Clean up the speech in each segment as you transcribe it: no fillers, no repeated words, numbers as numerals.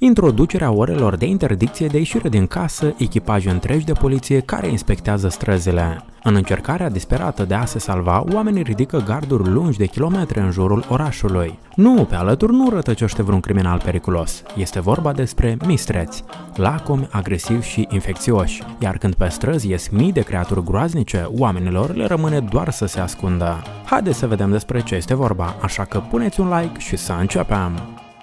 introducerea orelor de interdicție de ieșire din casă, echipaje întregi de poliție care inspectează străzile. În încercarea disperată de a se salva, oamenii ridică garduri lungi de kilometri în jurul orașului. Nu, pe alături nu rătăcește vreun criminal periculos. Este vorba despre mistreți, lacomi, agresivi și infecțioși. Iar când pe străzi ies mii de creaturi groaznice, oamenilor le rămâne doar să se ascundă. Haideți să vedem despre ce este vorba, așa că puneți un like și să începem!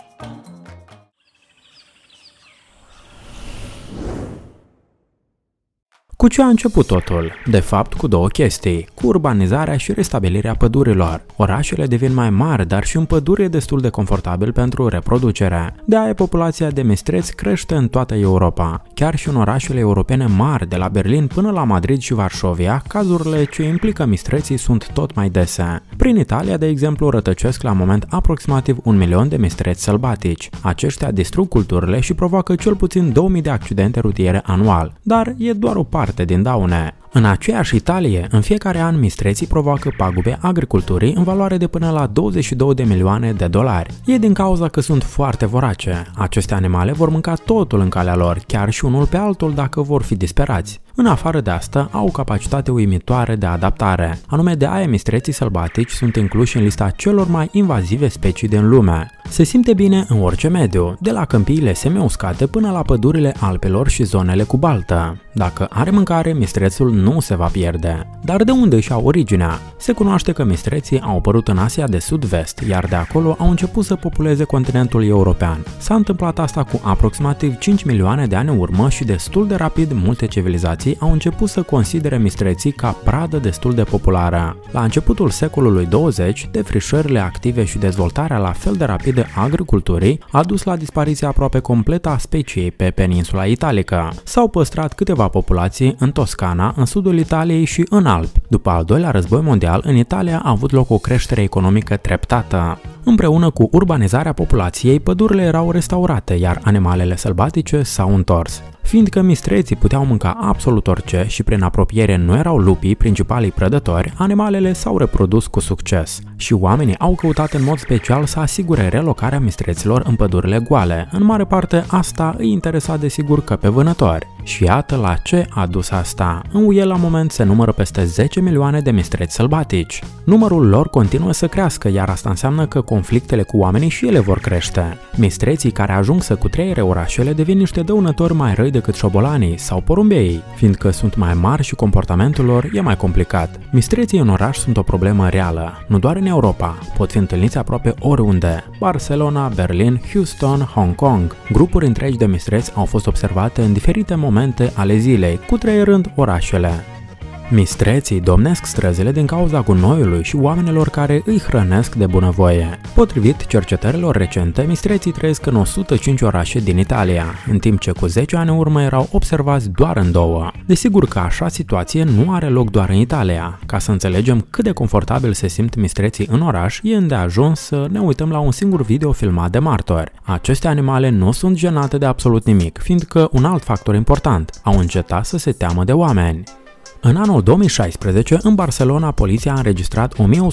Cu ce a început totul? De fapt, cu două chestii, cu urbanizarea și restabilirea pădurilor. Orașele devin mai mari, dar și un pădure e destul de confortabil pentru reproducere. De aia populația de mistreți crește în toată Europa. Chiar și în orașele europene mari, de la Berlin până la Madrid și Varșovia, cazurile ce implică mistreții sunt tot mai dese. Prin Italia, de exemplu, rătăcesc la moment aproximativ 1 milion de mistreți sălbatici. Aceștia distrug culturile și provoacă cel puțin 2000 de accidente rutiere anual, dar e doar o parte din daune. În aceeași Italie, în fiecare an mistreții provoacă pagube agriculturii în valoare de până la 22 de milioane de dolari. E din cauza că sunt foarte vorace. Aceste animale vor mânca totul în calea lor, chiar și unul pe altul dacă vor fi disperați. În afară de asta, au capacitate uimitoare de adaptare. Anume de aia mistreții sălbatici sunt incluși în lista celor mai invazive specii din lume. Se simte bine în orice mediu, de la câmpiile semi-uscate până la pădurile Alpilor și zonele cu baltă. Dacă are mâncare, mistrețul nu se va pierde. Dar de unde își au originea? Se cunoaște că mistreții au apărut în Asia de sud-vest, iar de acolo au început să populeze continentul european. S-a întâmplat asta cu aproximativ 5 milioane de ani în urmă și destul de rapid multe civilizații au început să considere mistreții ca pradă destul de populară. La începutul secolului 20, defrișările active și dezvoltarea la fel de rapidă a agriculturii a dus la dispariția aproape completă a speciei pe peninsula italică. S-au păstrat câteva populații în Toscana, în sudul Italiei și în Alpi. După al doilea război mondial, în Italia a avut loc o creștere economică treptată. Împreună cu urbanizarea populației, pădurile erau restaurate, iar animalele sălbatice s-au întors. Fiindcă mistreții puteau mânca absolut orice și prin apropiere nu erau lupii principalii prădători, animalele s-au reprodus cu succes. Și oamenii au căutat în mod special să asigure relocarea mistreților în pădurile goale. În mare parte asta îi interesa desigur că pe vânători. Și iată la ce a dus asta. În UE la moment se numără peste 10 milioane de mistreți sălbatici. Numărul lor continuă să crească, iar asta înseamnă că conflictele cu oamenii și ele vor crește. Mistreții care ajung să cutreiere orașele devin niște dăunători mai răi decât șobolanii sau porumbeii, fiindcă sunt mai mari și comportamentul lor e mai complicat. Mistreții în oraș sunt o problemă reală, nu doar în Europa, pot fi întâlniți aproape oriunde. Barcelona, Berlin, Houston, Hong Kong. Grupuri întregi de mistreți au fost observate în diferite momente ale zilei, cutreierând orașele. Mistreții domnesc străzile din cauza gunoiului și oamenilor care îi hrănesc de bunăvoie. Potrivit cercetărilor recente, mistreții trăiesc în 105 orașe din Italia, în timp ce cu 10 ani în urmă erau observați doar în 2. Desigur că așa situație nu are loc doar în Italia. Ca să înțelegem cât de confortabil se simt mistreții în oraș, e îndeajuns să ne uităm la un singur video filmat de martori. Aceste animale nu sunt jenate de absolut nimic, fiindcă un alt factor important, au încetat să se teamă de oameni. În anul 2016, în Barcelona, poliția a înregistrat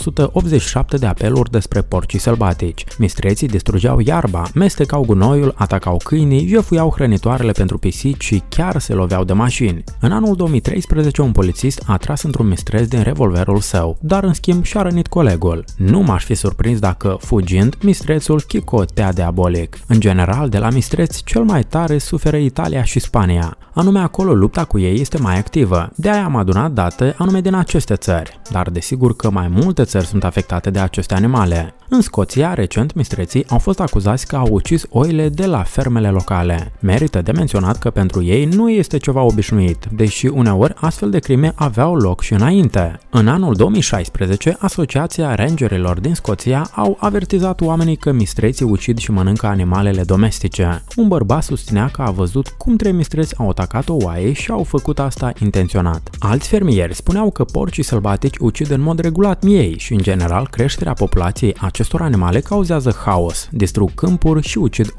1187 de apeluri despre porcii sălbatici. Mistreții distrugeau iarba, mestecau gunoiul, atacau câinii, jefuiau hrănitoarele pentru pisici și chiar se loveau de mașini. În anul 2013, un polițist a tras într-un mistreț din revolverul său, dar în schimb și-a rănit colegul. Nu m-aș fi surprins dacă, fugind, mistrețul chicotea diabolic. În general, de la mistreți, cel mai tare suferă Italia și Spania. Anume acolo lupta cu ei este mai activă. De aia am adunat date anume din aceste țări, dar desigur că mai multe țări sunt afectate de aceste animale. În Scoția, recent, mistreții au fost acuzați că au ucis oile de la fermele locale. Merită de menționat că pentru ei nu este ceva obișnuit, deși uneori astfel de crime aveau loc și înainte. În anul 2016, Asociația Rangerilor din Scoția au avertizat oamenii că mistreții ucid și mănâncă animalele domestice. Un bărbat susținea că a văzut cum 3 mistreți au atacat o oaie și au făcut asta intenționat. Alți fermieri spuneau că porcii sălbatici ucid în mod regulat miei și, în general, creșterea populației acestor animale cauzează haos, distrug câmpuri și ucid oi.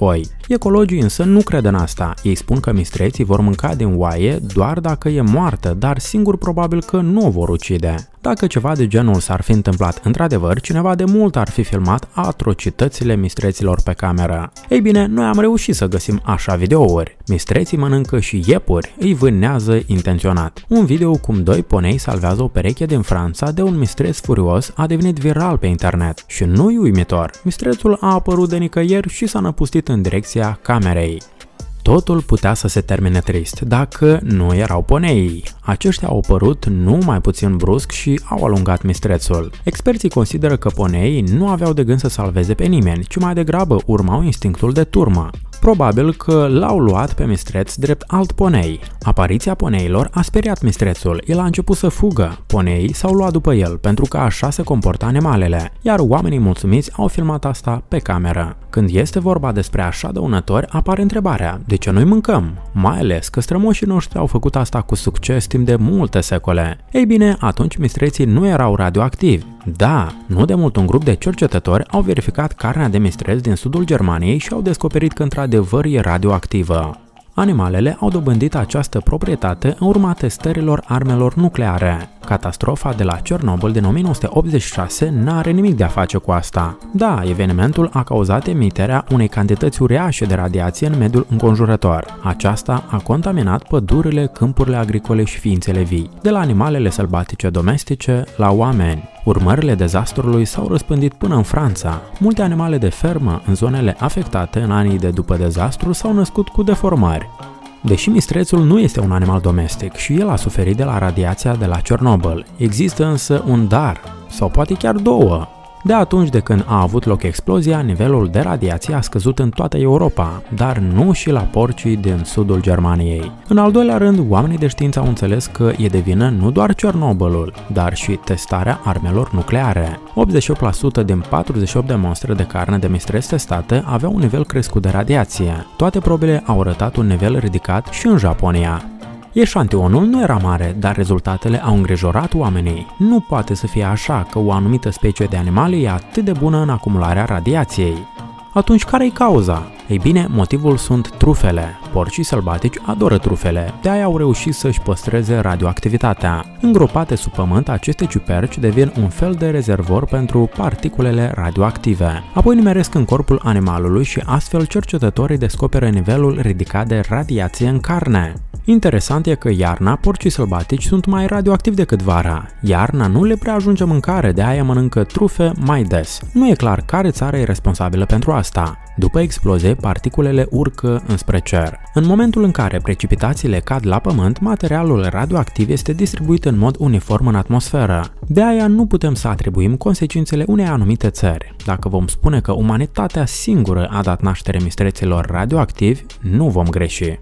Ecologii însă nu cred în asta. Ei spun că mistreții vor mânca din oaie doar dacă e moartă, dar singur probabil că nu o vor ucide. Dacă ceva de genul s-ar fi întâmplat într-adevăr, cineva de mult ar fi filmat atrocitățile mistreților pe cameră. Ei bine, noi am reușit să găsim așa videouri. Mistreții mănâncă și iepuri, îi vânează intenționat. Un video cum doi ponei salvează o pereche din Franța de un mistreț furios a devenit viral pe internet. Și nu-i uimitor, mistrețul a apărut de nicăieri și s-a năpustit în direcția camerei. Totul putea să se termine trist dacă nu erau poneii. Aceștia au apărut nu mai puțin brusc și au alungat mistrețul. Experții consideră că poneii nu aveau de gând să salveze pe nimeni, ci mai degrabă urmau instinctul de turmă. Probabil că l-au luat pe mistreț drept alt ponei. Apariția poneilor a speriat mistrețul, el a început să fugă. Poneii s-au luat după el, pentru că așa se comportă animalele, iar oamenii mulțumiți au filmat asta pe cameră. Când este vorba despre așa dăunători, apare întrebarea, de ce noi mâncăm? Mai ales că strămoșii noștri au făcut asta cu succes timp de multe secole. Ei bine, atunci mistreții nu erau radioactivi. Da, nu de mult un grup de cercetători au verificat carnea de mistreț din sudul Germaniei și au descoperit că într-adevăr e radioactivă. Animalele au dobândit această proprietate în urma testărilor armelor nucleare. Catastrofa de la Cernobâl din 1986 n-are nimic de a face cu asta. Da, evenimentul a cauzat emiterea unei cantități uriașe de radiație în mediul înconjurător. Aceasta a contaminat pădurile, câmpurile agricole și ființele vii, de la animalele sălbatice domestice la oameni. Urmările dezastrului s-au răspândit până în Franța. Multe animale de fermă în zonele afectate în anii de după dezastru s-au născut cu deformări. Deși mistrețul nu este un animal domestic și el a suferit de la radiația de la Cernobâl, există însă un dar, sau poate chiar două. De atunci de când a avut loc explozia, nivelul de radiație a scăzut în toată Europa, dar nu și la porcii din sudul Germaniei. În al doilea rând, oamenii de știință au înțeles că e de vină nu doar Cernobâlul, dar și testarea armelor nucleare. 88% din 48 de monstre de carne de mistreț testate aveau un nivel crescut de radiație. Toate probele au arătat un nivel ridicat și în Japonia. Eșantionul nu era mare, dar rezultatele au îngrijorat oamenii. Nu poate să fie așa că o anumită specie de animale e atât de bună în acumularea radiației. Atunci care-i cauza? Ei bine, motivul sunt trufele. Porcii sălbatici adoră trufele, de-aia au reușit să-și păstreze radioactivitatea. Îngropate sub pământ, aceste ciuperci devin un fel de rezervor pentru particulele radioactive. Apoi nimeresc în corpul animalului și astfel cercetătorii descoperă nivelul ridicat de radiație în carne. Interesant e că iarna porcii sălbatici sunt mai radioactivi decât vara. Iarna nu le prea ajunge mâncare, de aia mănâncă trufe mai des. Nu e clar care țară e responsabilă pentru asta. După explozie, particulele urcă înspre cer. În momentul în care precipitațiile cad la pământ, materialul radioactiv este distribuit în mod uniform în atmosferă. De aia nu putem să atribuim consecințele unei anumite țări. Dacă vom spune că umanitatea singură a dat naștere mistreților radioactivi, nu vom greși.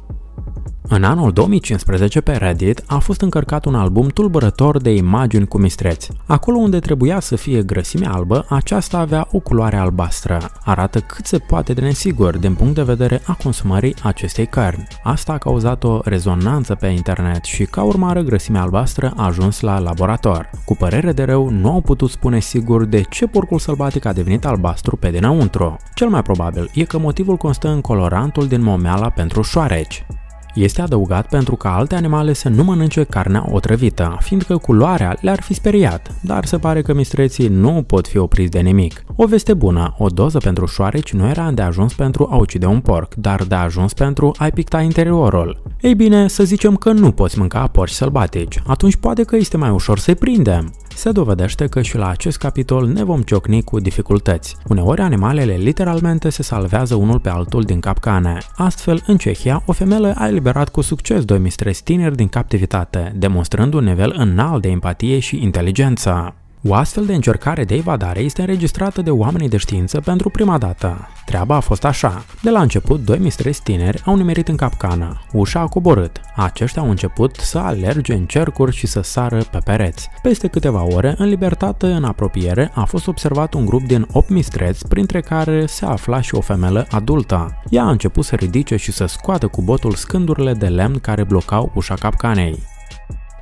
În anul 2015 pe Reddit a fost încărcat un album tulburător de imagini cu mistreți. Acolo unde trebuia să fie grăsimea albă, aceasta avea o culoare albastră. Arată cât se poate de nesigur din punct de vedere a consumării acestei cărni. Asta a cauzat o rezonanță pe internet și ca urmare grăsimea albastră a ajuns la laborator. Cu părere de rău, nu au putut spune sigur de ce porcul sălbatic a devenit albastru pe dinăuntru. Cel mai probabil e că motivul constă în colorantul din momeala pentru șoareci. Este adăugat pentru ca alte animale să nu mănânce carnea otrăvită, fiindcă culoarea le-ar fi speriat, dar se pare că mistreții nu pot fi opriți de nimic. O veste bună, o doză pentru șoareci nu era de ajuns pentru a ucide un porc, dar de ajuns pentru a-i picta interiorul. Ei bine, să zicem că nu poți mânca porci sălbatici, atunci poate că este mai ușor să-i prindem. Se dovedește că și la acest capitol ne vom ciocni cu dificultăți. Uneori animalele literalmente se salvează unul pe altul din capcane. Astfel, în Cehia, o femeie a eliberat cu succes doi mistreți tineri din captivitate, demonstrând un nivel înalt de empatie și inteligență. O astfel de încercare de evadare este înregistrată de oamenii de știință pentru prima dată. Treaba a fost așa. De la început, doi mistreți tineri au nimerit în capcană. Ușa a coborât. Aceștia au început să alerge în cercuri și să sară pe pereți. Peste câteva ore, în libertate în apropiere, a fost observat un grup din 8 mistreți, printre care se afla și o femeie adultă. Ea a început să ridice și să scoată cu botul scândurile de lemn care blocau ușa capcanei.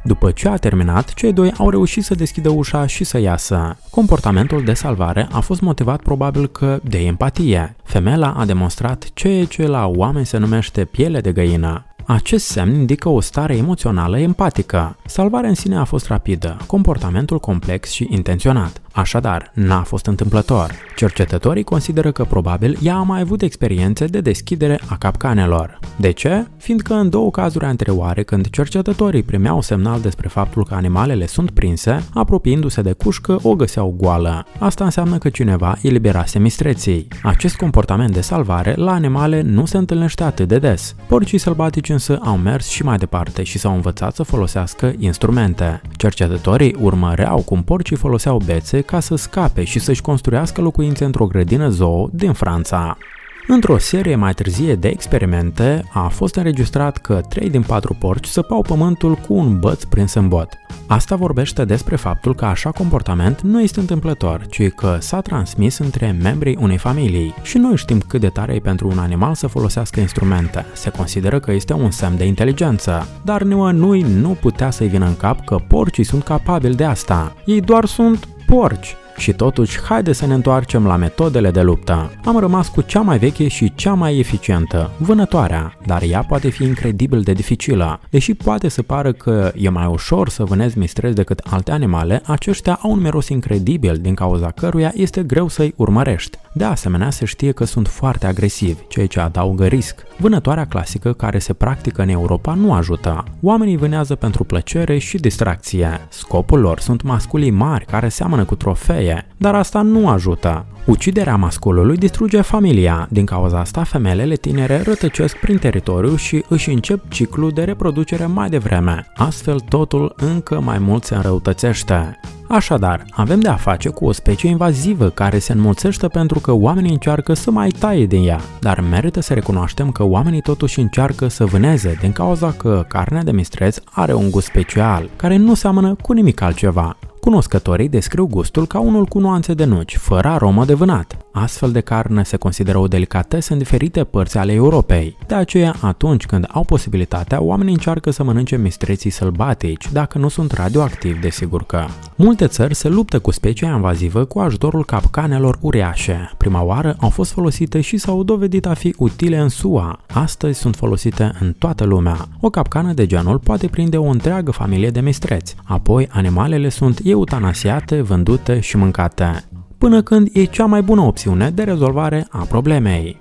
După ce a terminat, cei doi au reușit să deschidă ușa și să iasă. Comportamentul de salvare a fost motivat probabil că de empatie. Femeia a demonstrat ceea ce la oameni se numește piele de găină. Acest semn indică o stare emoțională empatică. Salvarea în sine a fost rapidă, comportamentul complex și intenționat. Așadar, n-a fost întâmplător. Cercetătorii consideră că probabil ea a mai avut experiențe de deschidere a capcanelor. De ce? Fiindcă în două cazuri anterioare, când cercetătorii primeau semnal despre faptul că animalele sunt prinse, apropiindu-se de cușcă, o găseau goală. Asta înseamnă că cineva eliberase mistreții. Acest comportament de salvare la animale nu se întâlnește atât de des. Porcii sălbatici însă au mers și mai departe și s-au învățat să folosească instrumente. Cercetătorii urmăreau cum porcii foloseau bețe ca să scape și să-și construiască locuințe într-o grădină zoo din Franța. Într-o serie mai târzie de experimente, a fost înregistrat că 3 din 4 porci săpau pământul cu un băț prins în bot. Asta vorbește despre faptul că așa comportament nu este întâmplător, ci că s-a transmis între membrii unei familii. Și noi știm cât de tare e pentru un animal să folosească instrumente. Se consideră că este un semn de inteligență. Dar nimănui nu putea să-i vină în cap că porcii sunt capabili de asta. Ei doar sunt porci. Și totuși, haide să ne întoarcem la metodele de luptă. Am rămas cu cea mai veche și cea mai eficientă, vânătoarea, dar ea poate fi incredibil de dificilă. Deși poate să pară că e mai ușor să vânezi mistreți decât alte animale, aceștia au un miros incredibil din cauza căruia este greu să-i urmărești. De asemenea, se știe că sunt foarte agresivi, ceea ce adaugă risc. Vânătoarea clasică care se practică în Europa nu ajută. Oamenii vânează pentru plăcere și distracție. Scopul lor sunt masculii mari care seamănă cu trofee, dar asta nu ajută. Uciderea masculului distruge familia. Din cauza asta, femelele tinere rătăcesc prin teritoriu și își încep ciclul de reproducere mai devreme. Astfel, totul încă mai mult se înrăutățește. Așadar, avem de a face cu o specie invazivă care se înmulțește pentru că oamenii încearcă să mai taie din ea, dar merită să recunoaștem că oamenii totuși încearcă să vâneze din cauza că carnea de mistreț are un gust special, care nu seamănă cu nimic altceva. Cunoscătorii descriu gustul ca unul cu nuanțe de nuci, fără aromă de vânat. Astfel de carne se consideră o delicatesă în diferite părți ale Europei. De aceea, atunci când au posibilitatea, oamenii încearcă să mănânce mistreții sălbatici, dacă nu sunt radioactivi, desigur că. Multe țări se luptă cu specia invazivă cu ajutorul capcanelor uriașe. Prima oară au fost folosite și s-au dovedit a fi utile în SUA. Astăzi sunt folosite în toată lumea. O capcană de genul poate prinde o întreagă familie de mistreți. Apoi, animalele sunt eutanasiate, vândute și mâncate, până când e cea mai bună opțiune de rezolvare a problemei.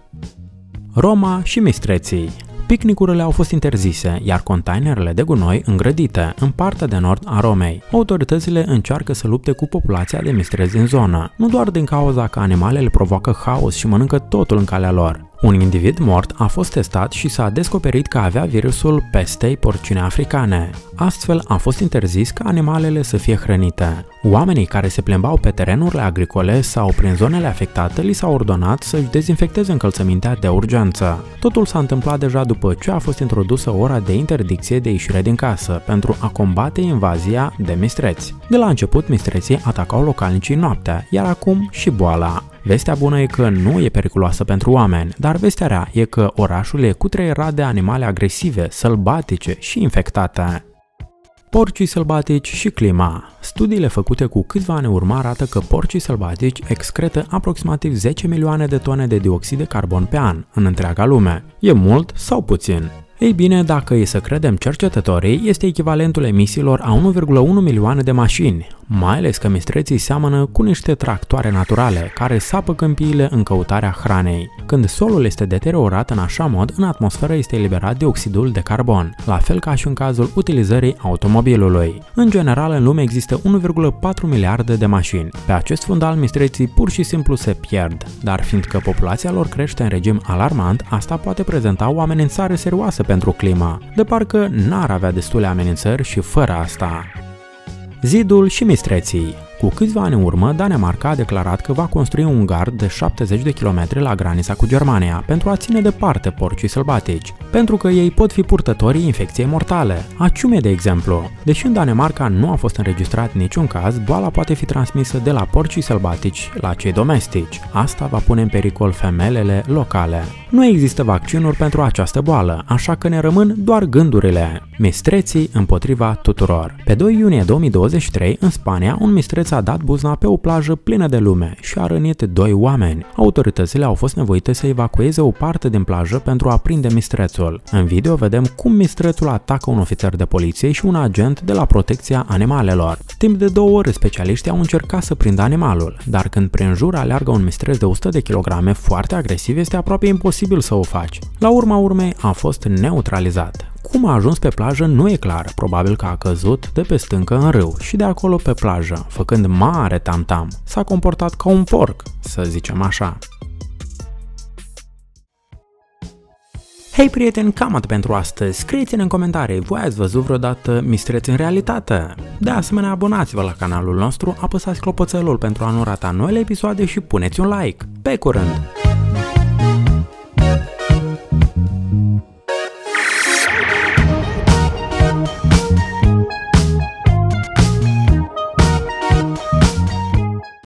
Roma și mistreții. Picnicurile au fost interzise, iar containerele de gunoi îngrădite în partea de nord a Romei. Autoritățile încearcă să lupte cu populația de mistreți din zonă, nu doar din cauza că animalele provoacă haos și mănâncă totul în calea lor. Un individ mort a fost testat și s-a descoperit că avea virusul pestei porcine africane. Astfel a fost interzis ca animalele să fie hrănite. Oamenii care se plimbau pe terenurile agricole sau prin zonele afectate li s-a ordonat să-și dezinfecteze încălțămintea de urgență. Totul s-a întâmplat deja după ce a fost introdusă ora de interdicție de ieșire din casă pentru a combate invazia de mistreți. De la început, mistreții atacau localnicii noaptea, iar acum și boala. Vestea bună e că nu e periculoasă pentru oameni, dar vestea rea e că orașul e cutreierat de animale agresive, sălbatice și infectate. Porcii sălbatici și clima. Studiile făcute cu câțiva ani urmă arată că porcii sălbatici excretă aproximativ 10 milioane de tone de dioxid de carbon pe an în întreaga lume. E mult sau puțin? Ei bine, dacă e să credem cercetătorii, este echivalentul emisiilor a 1,1 milioane de mașini, mai ales că mistreții seamănă cu niște tractoare naturale care sapă câmpiile în căutarea hranei. Când solul este deteriorat în așa mod, în atmosferă este eliberat dioxidul de carbon, la fel ca și în cazul utilizării automobilului. În general, în lume există 1,4 miliarde de mașini. Pe acest fundal, mistreții pur și simplu se pierd, dar fiindcă populația lor crește în regim alarmant, asta poate prezenta o amenințare serioasă pentru clima, de parcă n-ar avea destule amenințări și fără asta. Zidul și mistreții. Cu câțiva ani în urmă, Danemarca a declarat că va construi un gard de 70 de kilometri la granița cu Germania pentru a ține departe porcii sălbatici, pentru că ei pot fi purtătorii infecției mortale, a ciumei de exemplu. Deși în Danemarca nu a fost înregistrat niciun caz, boala poate fi transmisă de la porcii sălbatici la cei domestici. Asta va pune în pericol femelele locale. Nu există vaccinuri pentru această boală, așa că ne rămân doar gândurile. Mistreții împotriva tuturor. Pe 2 iunie 2023, în Spania, un mistreț a dat buzna pe o plajă plină de lume și a rănit 2 oameni. Autoritățile au fost nevoite să evacueze o parte din plajă pentru a prinde mistrețul. În video vedem cum mistrețul atacă un ofițer de poliție și un agent de la protecția animalelor. Timp de 2 ore, specialiștii au încercat să prindă animalul, dar când prin jur aleargă un mistreț de 100 de kilograme foarte agresiv, este aproape imposibil să o faci. La urma urmei, a fost neutralizat. Cum a ajuns pe plajă nu e clar, probabil că a căzut de pe stâncă în râu și de acolo pe plajă, făcând mare tam-tam. S-a comportat ca un porc, să zicem așa. Hei prieteni, cam atât pentru astăzi. Scrieți-ne în comentarii, voi ați văzut vreodată mistreți în realitate? De asemenea, abonați-vă la canalul nostru, apăsați clopoțelul pentru a nu rata noile episoade și puneți un like. Pe curând!